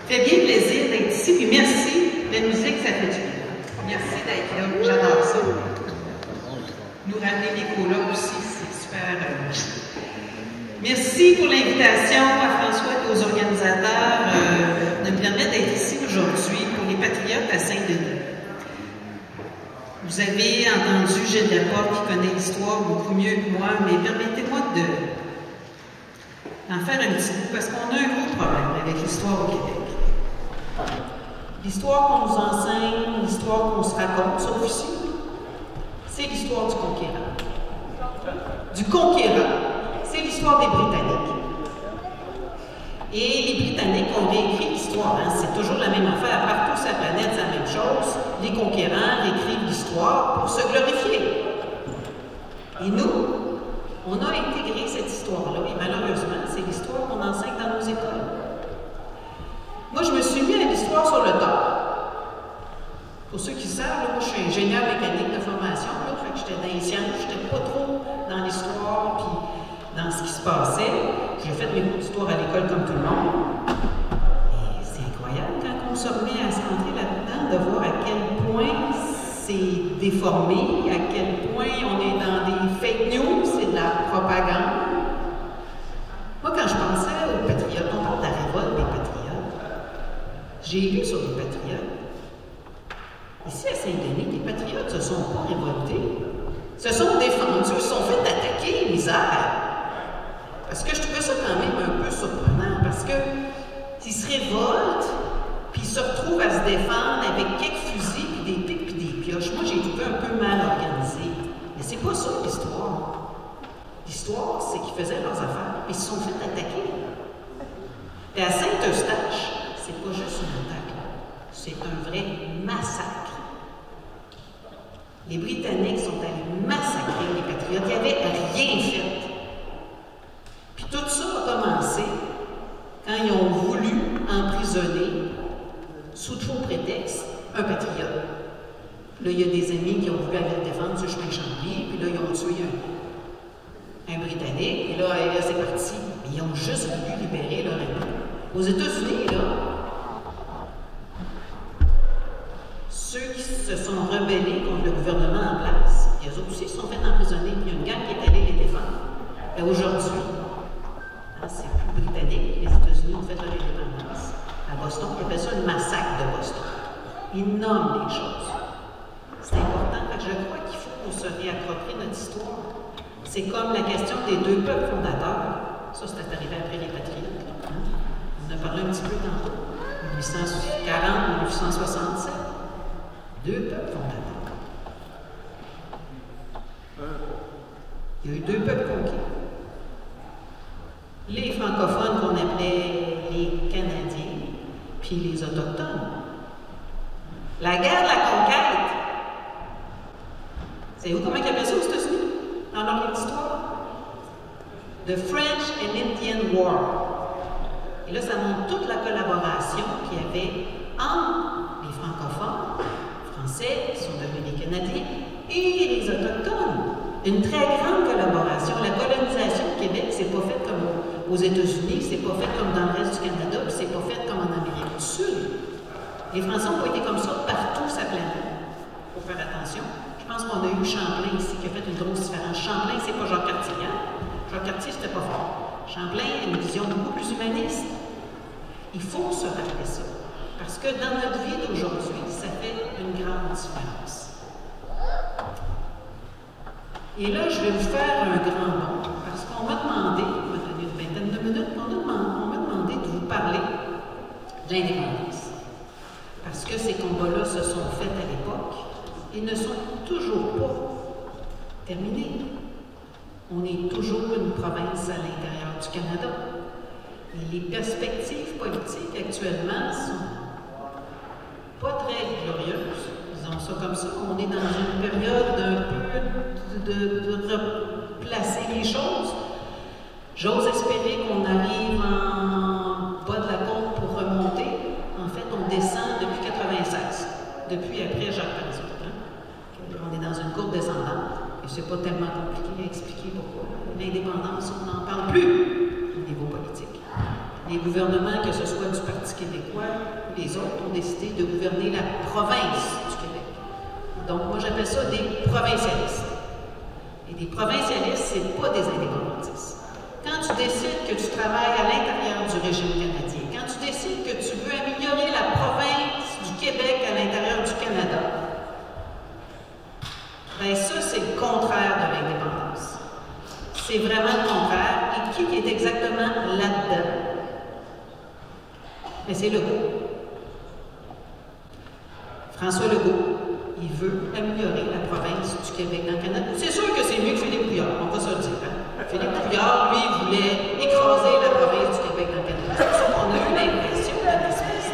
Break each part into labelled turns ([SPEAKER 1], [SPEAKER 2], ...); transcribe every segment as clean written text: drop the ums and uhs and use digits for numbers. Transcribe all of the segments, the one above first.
[SPEAKER 1] fait bien plaisir d'être ici, puis merci. La musique, ça fait du bien. Merci d'être là. J'adore ça. Nous ramener l'écho-là aussi, c'est super. Merci pour l'invitation à François et aux organisateurs de me permettre d'être ici aujourd'hui pour les Patriotes à Saint-Denis. Vous avez entendu Gilles Laporte qui connaît l'histoire beaucoup mieux que moi, mais permettez-moi d'en faire un petit bout parce qu'on a un gros problème avec l'histoire au Québec. L'histoire qu'on nous enseigne, l'histoire qu'on se raconte, sauf ici, c'est l'histoire du conquérant. Du conquérant, c'est l'histoire des Britanniques. Et les Britanniques ont réécrit l'histoire, hein? C'est toujours la même affaire. Partout sur la planète, c'est la même chose. Les conquérants réécrivent l'histoire pour se glorifier. Et nous, on a intégré cette histoire-là, et malheureusement, c'est l'histoire qu'on enseigne dans nos écoles. Moi, je me suis mis à l'histoire sur le tard. Pour ceux qui savent, là, moi, je suis ingénieur mécanique de formation, là, fait que j'étais dans les sciences, je n'étais pas trop dans l'histoire, puis dans ce qui se passait. J'ai fait mes cours d'histoire à l'école comme tout le monde. Et c'est incroyable quand on se remet à se rentrer là-dedans, de voir à quel point c'est déformé, à quel point on est dans des fake news, c'est de la propagande. Moi, quand je pensais aux patriotes, on parle de la révolte des patriotes. J'ai lu sur les patriotes. Ici, à Saint-Denis, les patriotes ne se sont pas révoltés. Se sont défendus, se sont fait attaquer, misère. Parce que je trouvais ça quand même un peu surprenant, parce que s'ils se révoltent, puis ils se retrouvent à se défendre avec quelques fusils, puis des pics, puis des pioches, moi j'ai trouvé un peu mal organisé. Mais c'est pas ça l'histoire. L'histoire, c'est qu'ils faisaient leurs affaires, puis ils se sont fait attaquer. Et à Saint-Eustache, c'est pas juste une attaque, c'est un vrai massacre. Les Britanniques sont allés massacrer les patriotes, ils n'avaient rien fait. Puis tout ça a commencé quand ils ont voulu emprisonner, sous de faux prétextes, un patriote. Là, il y a des amis qui ont voulu aller le défendre sur chemin Chambly, puis là, ils ont tué un Britannique, et là, c'est parti. Mais ils ont juste voulu libérer leur ami. Aux États-Unis, là, ceux qui se sont rebellés contre le gouvernement en place, les autres aussi se sont fait emprisonner, puis il y a une gang qui est allée les défendre. Et aujourd'hui, c'est plus britannique, les États-Unis ont fait leur indépendance. À Boston, on appelle ça le massacre de Boston. Ils nomment les choses. C'est important, parce que je crois qu'il faut qu'on se réapproprie notre histoire. C'est comme la question des deux peuples fondateurs. Ça, c'est arrivé après les patriotes. Hein? On a parlé un petit peu tantôt. 1840-1867. Deux peuples fondateurs. Il y a eu deux peuples conquis. Les francophones qu'on appelait les Canadiens, puis les Autochtones. La guerre de la conquête. Savez-vous comment ils appellent ça aux États-Unis, dans leur histoire? The French and Indian War. Et là, ça montre toute la collaboration qu'il y avait entre les francophones, français, qui sont devenus les Canadiens, et les Autochtones. Une très grande collaboration. La colonisation du Québec, c'est pas fait comme aux États-Unis, c'est pas fait comme dans le reste du Canada, puis c'est pas fait comme en Amérique du Sud. Les Français n'ont pas été comme ça partout sur la planète. Il faut faire attention. Je pense qu'on a eu Champlain ici qui a fait une grosse différence. Champlain, c'est pas Jacques Cartier. Jacques Cartier, c'était pas fort. Champlain a une vision beaucoup plus humaniste. Il faut se rappeler ça. Parce que dans notre vie d'aujourd'hui, ça fait une grande différence. Et là, je vais vous faire un grand bond, parce qu'on m'a demandé, on m'a donné une vingtaine de minutes, on m'a demandé de vous parler de l'indépendance. Parce que ces combats-là se sont faits à l'époque et ne sont toujours pas terminés. On est toujours une province à l'intérieur du Canada. Et les perspectives politiques actuellement sont pas très glorieuses. Disons ça comme ça. On est dans une période un peu de replacer les choses. J'ose espérer qu'on arrive en bas de la côte pour remonter. En fait, on descend depuis 96, depuis après Jacques Parizeau. On est dans une courbe descendante. Et c'est pas tellement compliqué à expliquer pourquoi. L'indépendance, on n'en parle plus au niveau politique. les gouvernements, que ce soit du Parti québécois ou les autres, ont décidé de gouverner la province du Québec. Donc, moi, j'appelle ça des provincialistes. Et des provincialistes, ce n'est pas des indépendantistes. Quand tu décides que tu travailles à l'intérieur du régime canadien, quand tu décides que tu veux améliorer la province du Québec à l'intérieur du Canada, bien ça, c'est le contraire de l'indépendance. C'est vraiment le contraire. Et qui est exactement là-dedans? Mais c'est Legault. François Legault, il veut améliorer la province du Québec dans le Canada. C'est sûr que c'est mieux que Philippe Couillard, on va se le dire. Hein? Philippe Couillard, lui, voulait écraser la province du Québec dans le Canada. C'est ça qu'on a eu l'impression d'une espèce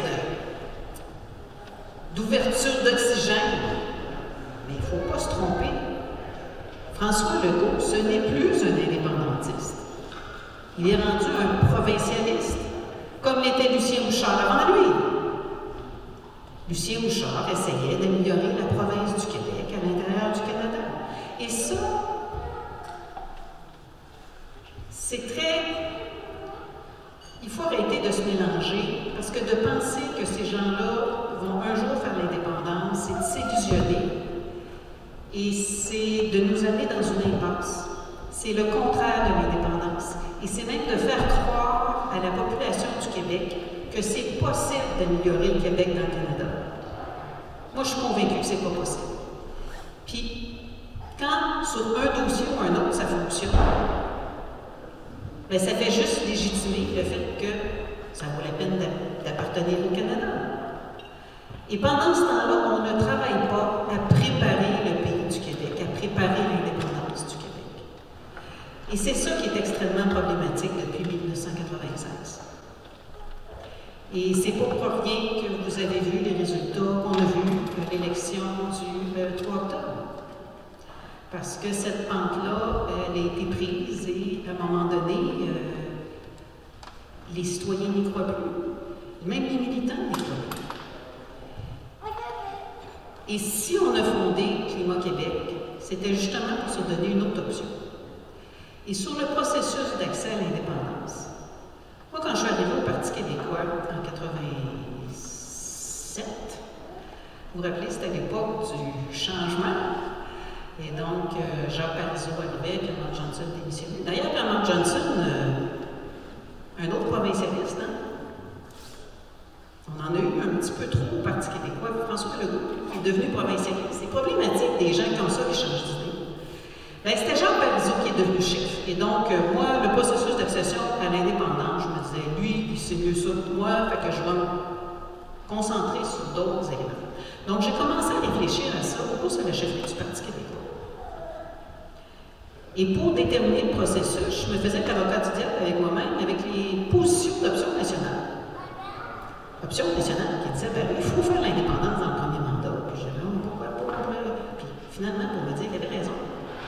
[SPEAKER 1] d'ouverture d'oxygène. Mais il ne faut pas se tromper. François Legault, ce n'est plus un indépendantiste. Il est rendu un provincialiste, comme l'était Lucien Bouchard avant lui. Lucien Bouchard essayait d'améliorer la province du Québec à l'intérieur du Canada. Et ça, c'est très... Il faut arrêter de se mélanger, parce que de penser que ces gens-là vont un jour faire l'indépendance, c'est de s'illusionner. Et c'est de nous amener dans une impasse. C'est le contraire de l'indépendance. Et c'est même de faire croire à la population du Québec que c'est possible d'améliorer le Québec dans le Canada. Moi, je suis convaincue que c'est pas possible. Puis, quand sur un dossier ou un autre, ça fonctionne, bien, ça fait juste légitimer le fait que ça vaut la peine d'appartenir au Canada. Et pendant ce temps-là, on ne travaille pas à préparer le pays du Québec, à préparer l'indépendance du Québec. Et c'est ça qui est extrêmement problématique depuis 1996. Et c'est pas pour rien que vous avez vu les résultats qu'on a vus de l'élection du 3 octobre. Parce que cette pente-là, elle a été prise et, à un moment donné, les citoyens n'y croient plus. Même les militants n'y croient plus. Et si on a fondé Climat Québec, c'était justement pour se donner une autre option. Et sur le processus d'accès à l'indépendance, moi, quand je suis arrivée au Parti québécois en 87, vous vous rappelez, c'était à l'époque du changement. Et donc, Jacques Parizeau arrivait, puis Mark Johnson démissionnait. D'ailleurs, Mark Johnson, un autre provincialiste, hein? On en a eu un petit peu trop au Parti québécois. François Legault est devenu provincialiste. C'est problématique des gens comme ça qui changent d'idée. Bien, c'était Jacques Parizeau qui est devenu chef. Et donc, moi, le processus d'accession à l'indépendance, je me disais, lui, c'est mieux ça que moi, fait que je vais me concentrer sur d'autres éléments. Donc, j'ai commencé à réfléchir à ça au cours de la chefferie du Parti québécois. Et pour déterminer le processus, je me faisais l'avocat du diable avec moi-même, avec les positions d'option nationale. Option nationale qui disait, ben, il faut faire l'indépendance dans le premier mandat. Puis je disais, pourquoi pas? Puis finalement, pour me dire qu'il avait raison.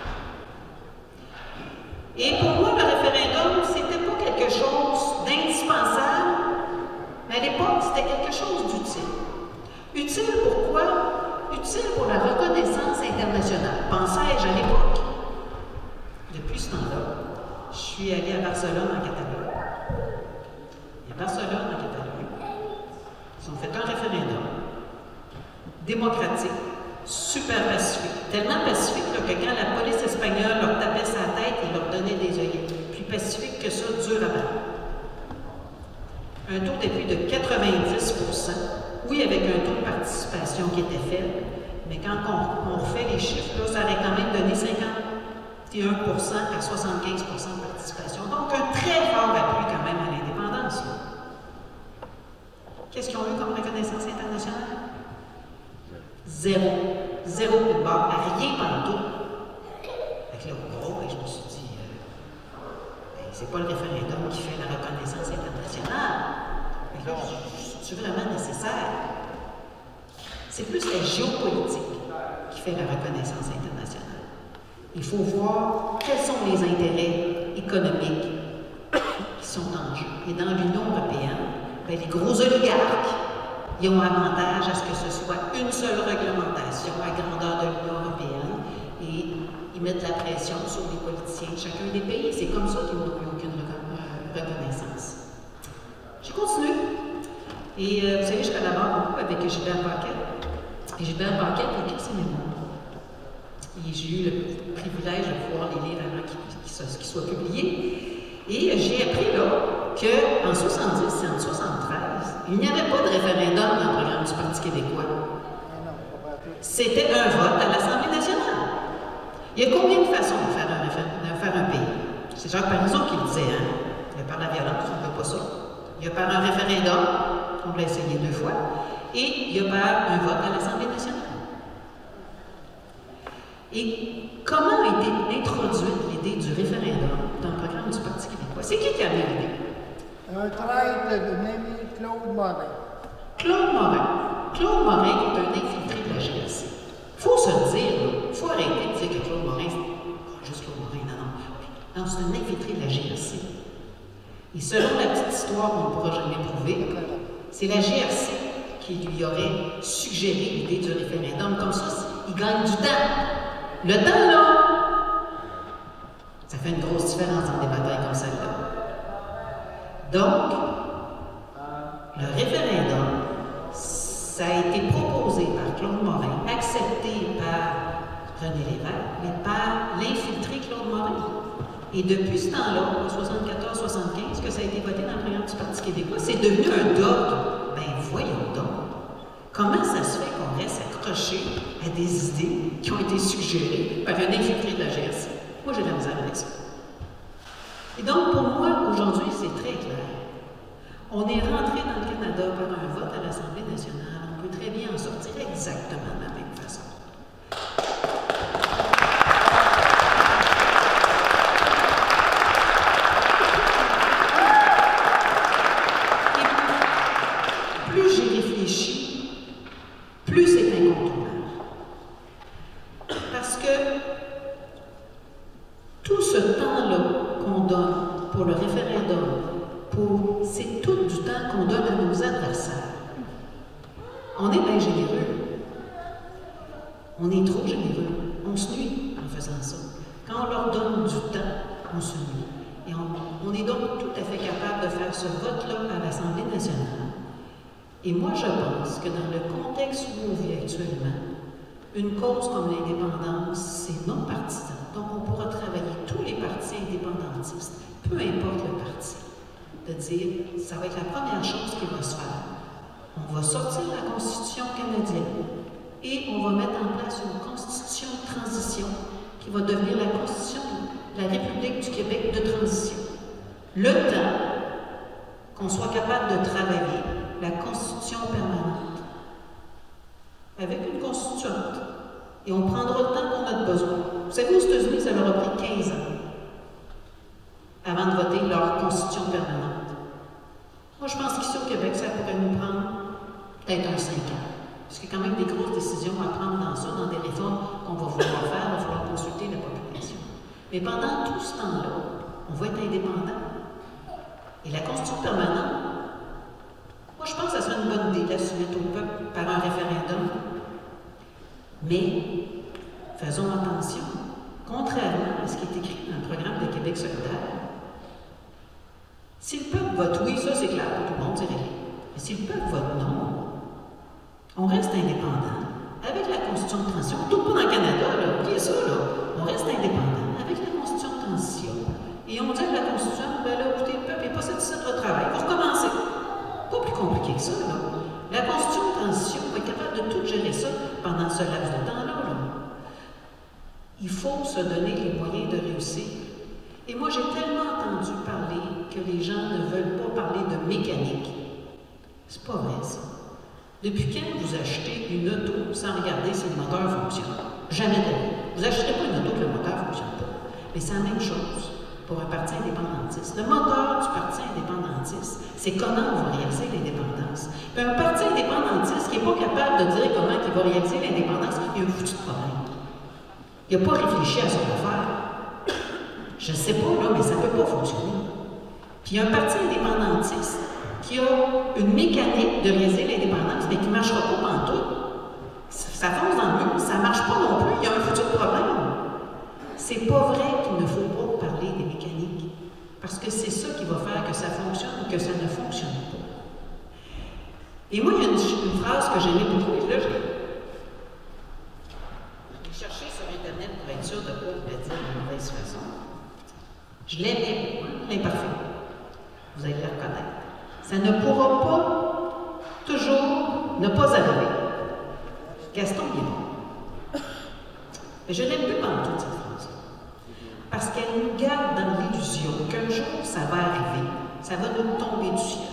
[SPEAKER 1] Et pour moi, le référendum, c'était pas quelque chose d'indispensable, mais à l'époque, c'était quelque chose d'utile. Utile pourquoi? Utile pour la reconnaissance internationale. Pensais-je à l'époque. Depuis ce temps-là, je suis allée à Barcelone, en Catalogne. Et à Barcelone, en Catalogne, ils ont fait un référendum démocratique, super pacifique. Tellement pacifique là, que quand la police espagnole leur tapait sa tête, ils leur donnaient des œillets. Plus pacifique que ça, dur à battre. Un taux d'appui de 90%. Oui, avec un taux de participation qui était faible, mais quand on refait les chiffres, là, ça aurait quand même donné 51% à 75% de participation. Donc, un très fort appui quand même à l'indépendance. Qu'est-ce qu'ils ont eu comme reconnaissance internationale? Zéro. Zéro coup de barre. Rien pantoute. Fait que là, oh, je me suis dit, c'est pas le référendum qui fait la reconnaissance internationale. Mais là, c'est vraiment nécessaire. C'est plus la géopolitique qui fait la reconnaissance internationale. Il faut voir quels sont les intérêts économiques qui sont en jeu. Et dans l'Union européenne, bien, les gros oligarques, ils ont avantage à ce que ce soit une seule réglementation à grandeur de l'Union européenne et ils mettent la pression sur les politiciens de chacun des pays. C'est comme ça qu'ils n'ont plus aucune reconnaissance. Et vous savez, je collabore beaucoup avec Gilbert Paquet. Et Gilbert Paquet écrit ses mémoires. Et j'ai eu le privilège de pouvoir les lire avant qu'ils soient publiés. Et j'ai appris là qu'en 70 et en 73, il n'y avait pas de référendum dans le programme du Parti québécois. C'était un vote à l'Assemblée nationale. Il y a combien de façons de faire un pays? C'est Jacques Parizeau qui le disait, hein? Il y a par la violence, on ne veut pas ça. Il y a par un référendum, on l'a essayé 2 fois, et il y a par un vote à l'Assemblée nationale. Et comment a été introduite l'idée du référendum dans le programme du Parti québécois? C'est qui a amené l'idée?
[SPEAKER 2] Un traître nommé Claude Morin.
[SPEAKER 1] Claude Morin. Claude Morin est un infiltré de la GRC. Il faut se le dire, il faut arrêter de dire que Claude Morin, c'est juste Claude Morin, non. Non, c'est un infiltré de la GRC. Et selon la petite histoire qu'on ne pourra jamais prouver, c'est la GRC qui lui aurait suggéré l'idée du référendum. Comme ça, il gagne du temps. Le temps, là, ça fait une grosse différence dans des batailles comme celle-là. Donc, le référendum, ça a été proposé par Claude Morin, accepté par René Lévesque, mais par l'infiltré Claude Morin. Et depuis ce temps-là, en 74-75, que ça a été voté dans le programme du Parti québécois, c'est devenu un dogme. Ben voyons donc. Comment ça se fait qu'on reste accroché à des idées qui ont été suggérées par un infiltré de la GRC? Moi, j'ai de la misère avec ça. Et donc, pour moi, aujourd'hui, c'est très clair. On est rentré dans le Canada par un vote à l'Assemblée nationale. On peut très bien en sortir exactement de la même façon. Plus c'est incontournable. Parce que tout ce temps-là qu'on donne pour le référendum, c'est tout du temps qu'on donne à nos adversaires. On est bien généreux. On est trop généreux. On se nuit en faisant ça. Quand on leur donne du temps, on se nuit. Et on est donc tout à fait capable de faire ce vote-là à l'Assemblée nationale. Et moi, je pense que dans le contexte où on vit actuellement, une cause comme l'indépendance, c'est non partisan. Donc, on pourra travailler tous les partis indépendantistes, peu importe le parti, de dire, ça va être la première chose qui va se faire. On va sortir la Constitution canadienne et on va mettre en place une Constitution de transition qui va devenir la Constitution de la République du Québec de transition. Le temps qu'on soit capable de travailler la Constitution permanente, avec une constituante. Et on prendra le temps qu'on a besoin. Vous savez, aux États-Unis, ça leur a pris 15 ans avant de voter leur Constitution permanente. Moi, je pense qu'ici au Québec, ça pourrait nous prendre peut-être 5 ans. Parce qu'il y a quand même des grosses décisions à prendre dans ça, dans des réformes qu'on va vouloir faire, il va falloir consulter la population. Mais pendant tout ce temps-là, on va être indépendant. Et la Constitution permanente, moi, je pense que ça serait une bonne idée de la soumettre au peuple par un référendum. Mais, faisons attention, contrairement à ce qui est écrit dans le programme de Québec solidaire, si le peuple vote oui, ça c'est clair pour tout le monde, c'est réglé. Mais si le peuple vote non, on reste indépendant. Avec la Constitution de transition, tout pas dans le Canada, là, oubliez ça, là, on reste indépendant avec la Constitution de transition. Et on dit à la Constitution, ben là, écoutez, le peuple n'est pas satisfait de votre travail, il faut recommencer. Pas plus compliqué que ça, là. La Constitution de transition va être capable de tout gérer ça pendant ce laps de temps-là. Là. Il faut se donner les moyens de réussir. Et moi, j'ai tellement entendu parler que les gens ne veulent pas parler de mécanique. C'est pas vrai, ça. Depuis quand vous achetez une auto sans regarder si le moteur fonctionne? Jamais de la vie. Vous n'achèterez pas une auto que le moteur ne fonctionne pas. Mais c'est la même chose pour un parti indépendantiste. Le moteur du parti indépendantiste, c'est comment on va réaliser l'indépendance. Puis un parti indépendantiste qui n'est pas capable de dire comment il va réaliser l'indépendance, il y a un foutu problème. Il n'a pas réfléchi à son affaire. Je ne sais pas, là, mais ça ne peut pas fonctionner. Puis un parti indépendantiste qui a une mécanique de réaliser l'indépendance, mais qui ne marchera pas pantoute. Ça fonce dans le mur, ça ne marche pas non plus, il y a un foutu problème. C'est pas vrai qu'il ne faut pas parler des mécaniques, parce que c'est ça qui va faire que ça fonctionne ou que ça ne fonctionne pas. Et moi, il y a une phrase que j'aimais beaucoup, et là, je l'ai cherchée sur Internet pour être sûre de ne pas vous la dire de mauvaise façon. Je l'aimais beaucoup, l'imparfait. Vous allez la reconnaître. Ça ne pourra pas toujours ne pas arriver. Gaston est bon. Mais je l'aime plus pendant toute cette phrase. Parce qu'elle nous garde dans l'illusion qu'un jour, ça va arriver. Ça va nous tomber du ciel.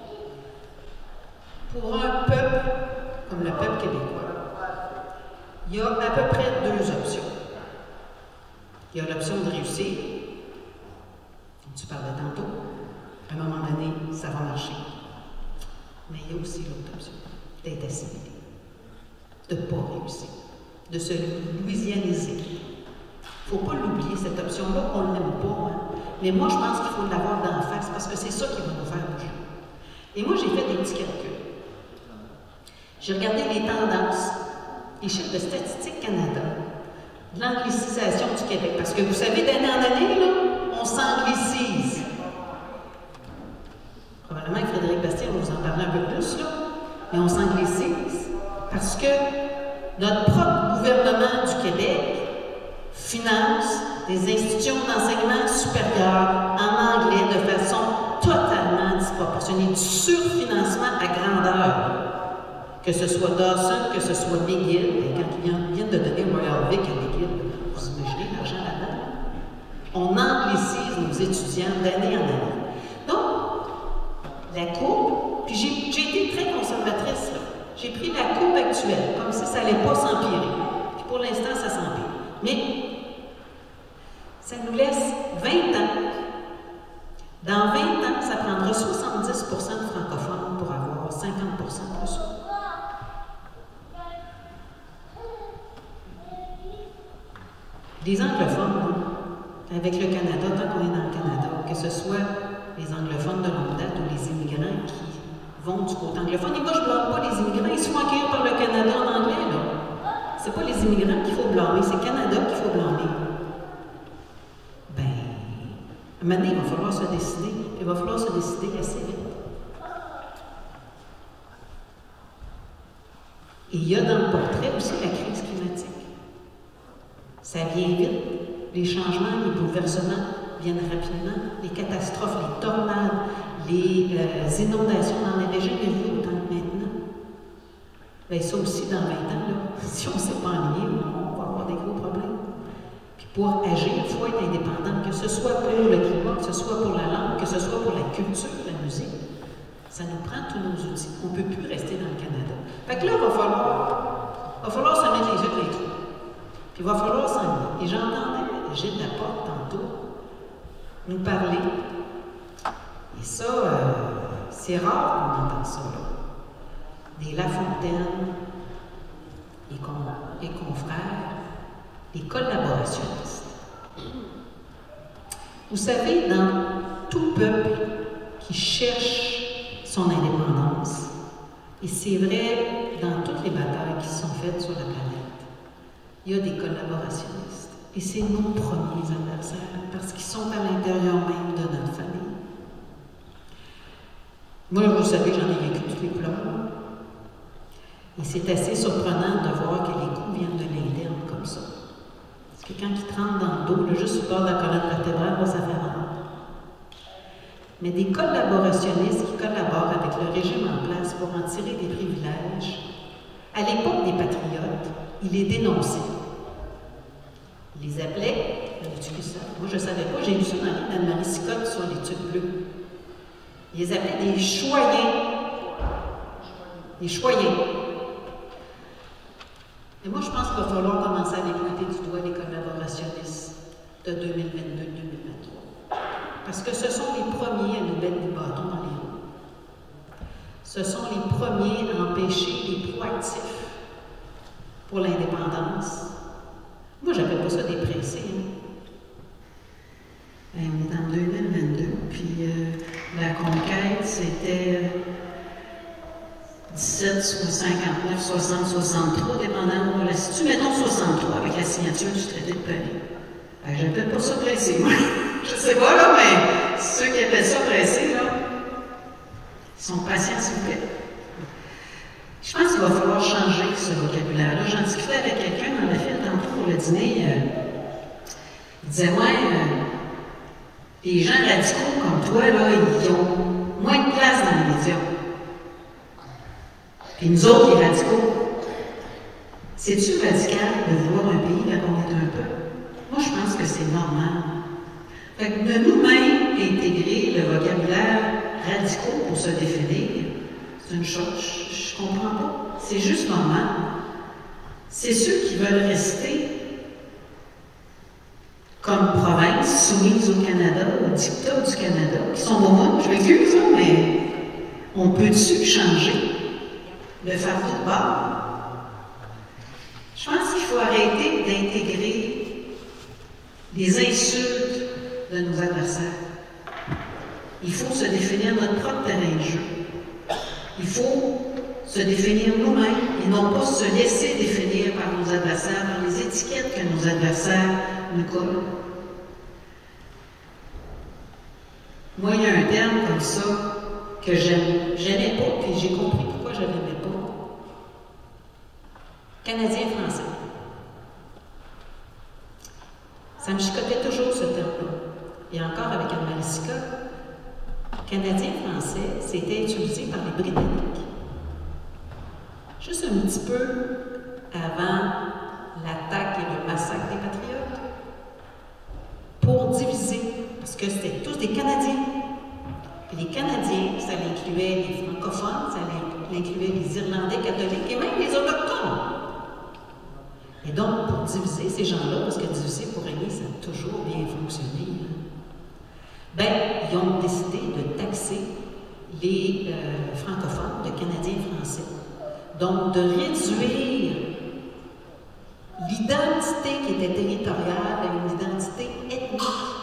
[SPEAKER 1] Pour un peuple comme le peuple québécois, il y a à peu près deux options. Il y a l'option de réussir, comme tu parlais tantôt. À un moment donné, ça va marcher. Mais il y a aussi l'autre option, d'être assimilé, de ne pas réussir, de se louisianiser. Il ne faut pas l'oublier, cette option-là, on ne l'aime pas. Hein? Mais moi, je pense qu'il faut l'avoir d'en face parce que c'est ça qui va nous faire bouger. Et moi, j'ai fait des petits calculs. J'ai regardé les tendances, les chiffres de Statistique Canada, de l'anglicisation du Québec. Parce que vous savez, d'année en année, là, on s'anglicise. Probablement que Frédéric Bastien va vous en parler un peu plus, là, mais on s'anglicise parce que notre propre gouvernement du Québec finance des institutions d'enseignement supérieur en anglais de façon totalement disproportionnée, du surfinancement à grandeur. Que ce soit Dawson, que ce soit McGill, et quand ils viennent de donner Royal Vic à McGill, vous imaginez l'argent là-dedans? On anglicise nos étudiants d'année en année. Donc, la courbe, puis j'ai été très conservatrice, là. J'ai pris la courbe actuelle, comme si ça n'allait pas s'empirer. Puis pour l'instant, ça s'empire. Mais ça nous laisse 20 ans. Dans 20 ans, ça prendra 70 de francophones pour avoir 50 plus. Les anglophones, avec le Canada, tant qu'on est dans le Canada, que ce soit les anglophones de longue date ou les immigrants qui vont du côté anglophone, et moi je ne blâme pas les immigrants, ils se font accueillir par le Canada en anglais, là. C'est pas les immigrants qu'il faut blâmer, c'est le Canada qu'il faut blâmer. Ben, à un moment donné, il va falloir se décider, il va falloir se décider assez vite. Et il y a dans le portrait aussi la crise climatique. Ça vient vite, les changements, les bouleversements viennent rapidement, les catastrophes, les tornades, les inondations, on n'en avait jamais vu autant que maintenant. Bien, ça aussi, dans 20 ans, là, si on ne s'est pas aligné, on va avoir des gros problèmes. Puis pour agir, il faut être indépendant, que ce soit pour le climat, que ce soit pour la langue, que ce soit pour la culture, la musique. Ça nous prend tous nos outils. On ne peut plus rester dans le Canada. Fait que là, il va falloir se mettre les yeux dans les trous. Puis il va falloir s'en aller. Et j'entendais Gilles Laporte tantôt nous parler. Et ça, c'est rare qu'on entend ça, là. Des Lafontaine, les confrères, les collaborationnistes. Vous savez, dans tout peuple qui cherche son indépendance, et c'est vrai dans toutes les batailles qui sont faites sur la planète, il y a des collaborationnistes. Et c'est nos premiers adversaires, parce qu'ils sont à l'intérieur même de notre famille. Moi, vous savez, j'en ai vécu toutes les couleurs. Et c'est assez surprenant de voir que les coups viennent de l'interne comme ça. Parce que quand ils te rentrent dans le dos, là, juste sur le bord de la colonne vertébrale, là, ça fait mal. Mais des collaborationnistes qui collaborent avec le régime en place pour en tirer des privilèges, à l'époque des patriotes, ils les dénonçaient. Ils les appelaient, moi je ne savais pas, j'ai lu ça dans le livre d'Anne-Marie Sicotte sur l'étude bleue. Ils les appelaient des choyens. Des choyens. Et moi je pense qu'il va falloir commencer à les pointer du doigt les collaborationnistes de 2022-2023. Parce que ce sont les premiers à nous mettre des bâtons dans les roues. Ce sont les premiers à empêcher les proactifs pour l'indépendance. Moi, j'appelle pas ça des pressés. On est en 2022, puis la conquête, c'était 17, 59, 60, 63, dépendamment où on la situe. Mettons 63, avec la signature du traité de Paris. J'appelle pas ça pressé, moi. Je sais pas, là, mais ceux qui appellent ça pressé, là, ils sont patients, s'il vous plaît.
[SPEAKER 3] Je pense qu'il va falloir changer ce vocabulaire-là. J'en discutais avec quelqu'un dans la file tantôt pour le dîner. Il disait, les gens radicaux comme toi, là, ils ont moins de place dans les médias. Puis nous autres, les radicaux, c'est-tu radical de vouloir un pays là qu'on est un peu? Moi, je pense que c'est normal. Fait que de nous-mêmes intégrer le vocabulaire radicaux pour se définir, c'est une chose, je comprends pas. C'est juste normal. C'est ceux qui veulent rester comme province soumise au Canada, au dictat du Canada, qui sont bons, je m'excuse, mais on peut-tu changer le fardeau de bord? Je pense qu'il faut arrêter d'intégrer les insultes de nos adversaires. Il faut se définir notre propre terrain de jeu. Il faut se définir nous-mêmes et non pas se laisser définir par nos adversaires, par les étiquettes que nos adversaires nous collent. Moi, il y a un terme comme ça que j'aimais pas, puis j'ai compris pourquoi je l'aimais pas. Canadien-français. Ça me chicotait toujours ce terme-là. Et encore avec Anne-Marie, Canadien-français, c'était utilisé par les Britanniques. Juste un petit peu avant l'attaque et le massacre des Patriotes, pour diviser, parce que c'était tous des Canadiens. Et les Canadiens, ça incluait les francophones, ça incluait les Irlandais catholiques et même les Autochtones. Et donc, pour diviser ces gens-là, parce que diviser pour régner, ça a toujours bien fonctionné, ils ont décidé de taxer les francophones, de Canadiens français. Donc, de réduire l'identité qui était territoriale à une identité ethnique.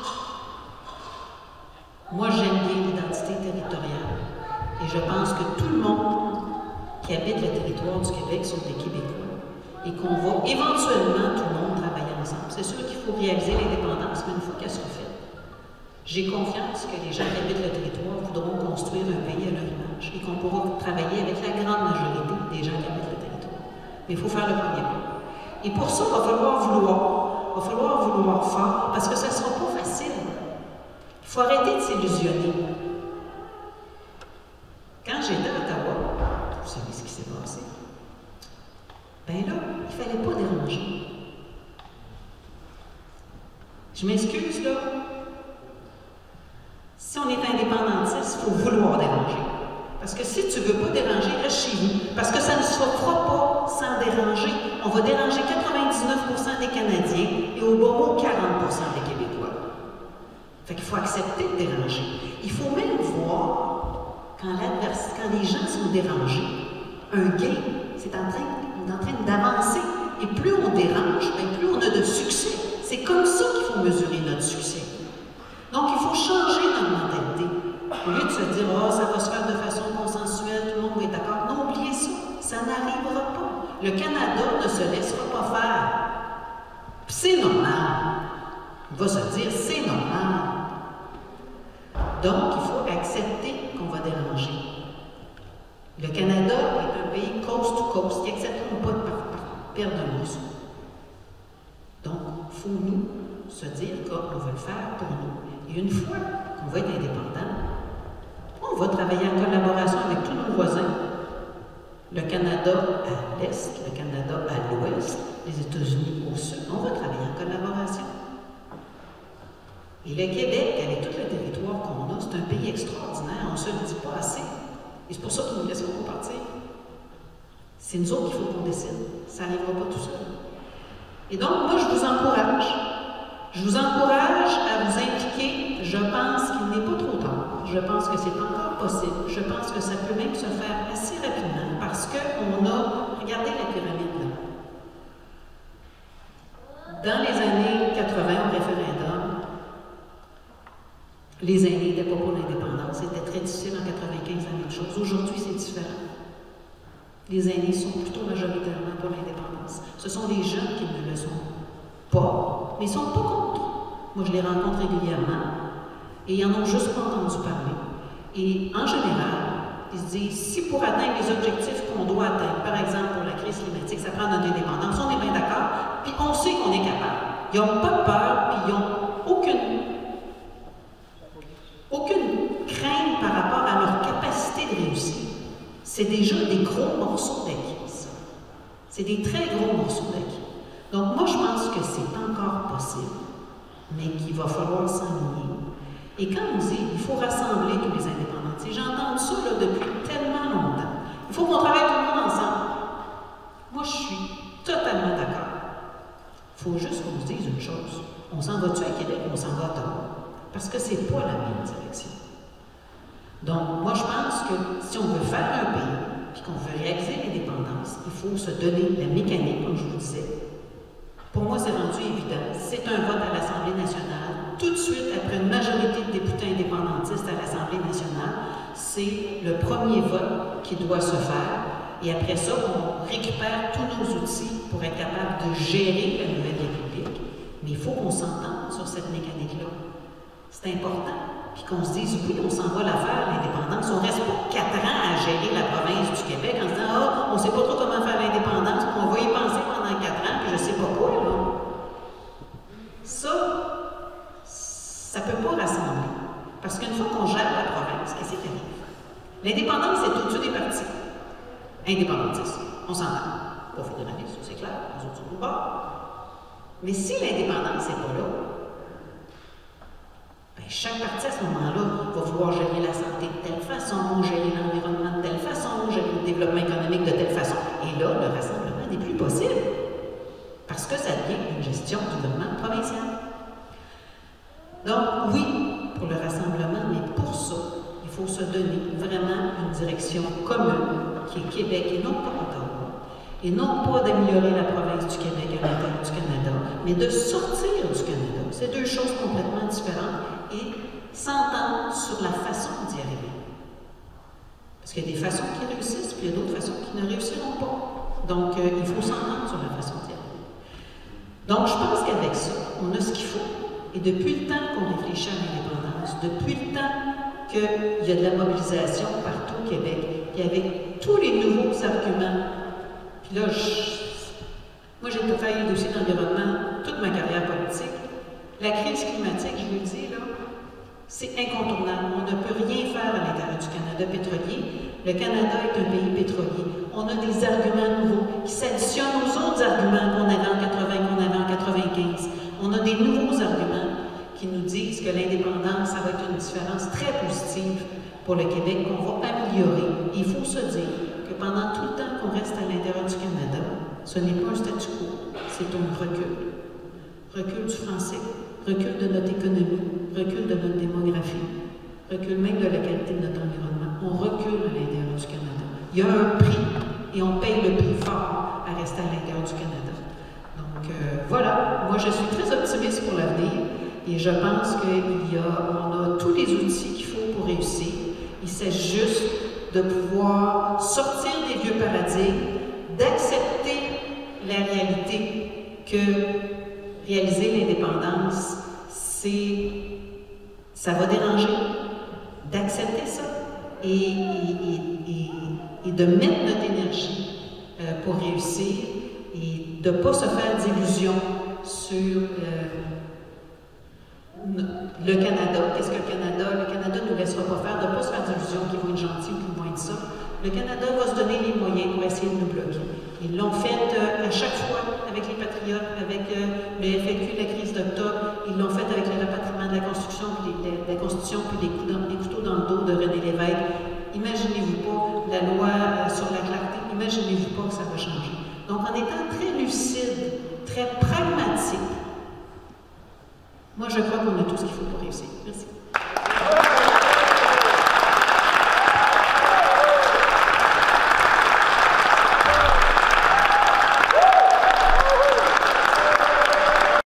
[SPEAKER 3] Moi, j'aime bien l'identité territoriale. Et je pense que tout le monde qui habite le territoire du Québec sont des Québécois. Et qu'on va éventuellement, tout le monde, travailler ensemble. C'est sûr qu'il faut réaliser l'indépendance, mais une fois qu'elle sera faite, j'ai confiance que les gens qui habitent le territoire voudront construire un pays à leur image et qu'on pourra travailler avec la grande majorité des gens qui habitent le territoire. Mais il faut faire le premier pas. Et pour ça, il va falloir vouloir fort, parce que ça ne sera pas facile. Il faut arrêter de s'illusionner. Quand j'étais à Ottawa, vous savez ce qui s'est passé? Ben là, il ne fallait pas déranger. Je m'excuse, là. Si on est indépendantiste, il faut vouloir déranger. Parce que si tu ne veux pas déranger, reste chez vous. Parce que ça ne se fera pas sans déranger. On va déranger 99% des Canadiens et au bon mot, 40% des Québécois. Fait qu'il faut accepter de déranger. Il faut même voir, quand les gens sont dérangés, un gain, on est en train d'avancer. Et plus on dérange, plus on a de succès. C'est comme ça qu'il faut mesurer notre succès. Donc, il faut changer notre mentalité. Au lieu de se dire, ça va se faire de façon consensuelle, tout le monde va être d'accord. Non, oubliez ça. Ça n'arrivera pas. Le Canada ne se laissera pas faire. Puis c'est normal. On va se dire, c'est normal. Donc, il faut accepter qu'on va déranger. Le Canada est un pays coast to coast qui n'accepteront pas de perdre un morceau. Donc, il faut nous se dire qu'on va le faire pour nous. Et une fois qu'on va être indépendant, on va travailler en collaboration avec tous nos voisins. Le Canada à l'est, le Canada à l'ouest, les États-Unis au sud, on va travailler en collaboration. Et le Québec, avec tout le territoire qu'on a, c'est un pays extraordinaire, on ne se le dit pas assez. Et c'est pour ça qu'ils nous laissent pas partir. C'est nous autres qu'il faut qu'on décide. Ça n'arrivera pas tout seul. Et donc, moi, je vous encourage. Je vous encourage à vous impliquer. Je pense qu'il n'est pas trop tard. Je pense que c'est encore possible. Je pense que ça peut même se faire assez rapidement parce qu'on a, regardez la pyramide là. Dans les années 80, au référendum, les aînés n'étaient pas pour l'indépendance. C'était très difficile en 95, la même chose. Aujourd'hui, c'est différent. Les aînés sont plutôt majoritairement pour l'indépendance. Ce sont les jeunes qui ne le sont pas, mais ils ne sont pas contre. Moi, je les rencontre régulièrement et ils n'en ont juste pas entendu parler. Et en général, ils se disent, si pour atteindre les objectifs qu'on doit atteindre, par exemple pour la crise climatique, ça prend notre indépendance, on est bien d'accord, puis on sait qu'on est capable. Ils n'ont pas peur, puis ils n'ont aucune crainte par rapport à leur capacité de réussir. C'est déjà des gros morceaux d'acquis, ça. C'est des très gros morceaux d'acquis. Donc moi, je pense que c'est encore possible, mais qu'il va falloir s'enligner. Et quand on dit il faut rassembler tous les indépendantistes, j'entends ça là, depuis tellement longtemps. Il faut qu'on travaille tout le monde ensemble. Moi, je suis totalement d'accord. Il faut juste qu'on se dise une chose. On s'en va-tu à Québec ou on s'en va à Ottawa? Parce que c'est pas la même direction. Donc, moi, je pense que si on veut faire un pays, puis qu'on veut réaliser l'indépendance, il faut se donner la mécanique, comme je vous disais. Pour moi, c'est rendu évident. C'est un vote à l'Assemblée nationale. Tout de suite, après une majorité de députés indépendantistes à l'Assemblée nationale, c'est le premier vote qui doit se faire. Et après ça, on récupère tous nos outils pour être capable de gérer la nouvelle République. Mais il faut qu'on s'entende sur cette mécanique-là. C'est important. Puis qu'on se dise, oui, on s'en va la faire, l'indépendance. On ne reste pas 4 ans à gérer la province du Québec en se disant, ah, on ne sait pas trop comment faire l'indépendance, puis on va y penser pendant 4 ans, puis je ne sais pas quoi, là. Ça ne peut pas rassembler. Parce qu'une fois qu'on gère la province, qu'est-ce qui arrive? L'indépendance, c'est au-dessus des partis. Indépendantistes, on s'entend. Pas fédéraliste, c'est clair, les autres sont au bord. Mais si l'indépendance n'est pas là, bien, chaque parti à ce moment-là va vouloir gérer la santé de telle façon, gérer l'environnement de telle façon, gérer le développement économique de telle façon. Et là, le rassemblement n'est plus possible. Parce que ça devient une gestion du gouvernement provincial. Donc, oui, pour le rassemblement, mais pour ça, il faut se donner vraiment une direction commune qui est Québec et non pas Ottawa. Et non pas d'améliorer la province du Québec à l'intérieur du Canada, mais de sortir du Canada. C'est deux choses complètement différentes et s'entendre sur la façon d'y arriver. Parce qu'il y a des façons qui réussissent, puis il y a d'autres façons qui ne réussiront pas. Donc, il faut s'entendre sur la façon d'y arriver. Donc, je pense qu'avec ça, on a ce qu'il faut. Et depuis le temps qu'on réfléchit à l'indépendance, depuis le temps qu'il y a de la mobilisation partout au Québec, puis avec tous les nouveaux arguments, puis là, moi j'ai travaillé le dossier d'environnement toute ma carrière politique. La crise climatique, je vous le dis, là, c'est incontournable. On ne peut rien faire à l'intérieur du Canada pétrolier. Le Canada est un pays pétrolier. On a des arguments nouveaux qui s'additionnent aux autres arguments qu'on avait en 80, qu'on avait en 95. On a des nouveaux arguments qui nous disent que l'indépendance, ça va être une différence très positive pour le Québec, qu'on va améliorer. Et il faut se dire que pendant tout le temps qu'on reste à l'intérieur du Canada, ce n'est pas un statu quo, c'est un recul. Recul du français, recul de notre économie, recul de notre démographie, recul même de la qualité de notre environnement. On recule à l'intérieur du Canada. Il y a un prix, et on paye le prix fort à rester à l'intérieur du Canada. Donc voilà, moi je suis très optimiste pour l'avenir, et je pense qu'on a tous les outils qu'il faut pour réussir. Il s'agit juste de pouvoir sortir des vieux paradigmes, d'accepter la réalité que réaliser l'indépendance, ça va déranger, d'accepter ça et de mettre notre énergie pour réussir et de ne pas se faire d'illusions sur le Canada. Qu'est-ce que le Canada? Le Canada ne nous laissera pas faire, de ne pas se faire d'illusions qu'ils vont être gentils ou qu'ils vont être ça. Le Canada va se donner les moyens pour essayer de nous bloquer. Ils l'ont fait à chaque fois avec les Patriotes, avec le FLQ, la crise d'octobre. Ils l'ont fait avec le rapatriement de la Constitution, puis la Constitution, puis les couteaux dans le dos de René Lévesque. Imaginez-vous pas la loi sur la